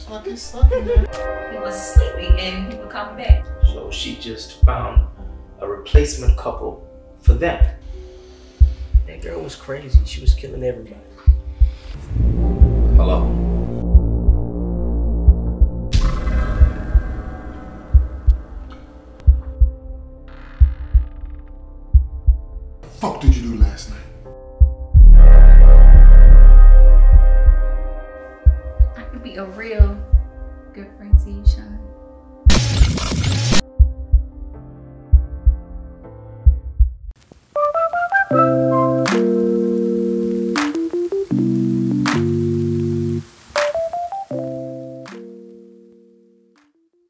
Sucking her. He was sleeping and he would come back. So she just found a replacement couple for them. That girl was crazy. She was killing everybody. Hello? Fuck did you do last night? I could be a real good friend to you, Sean.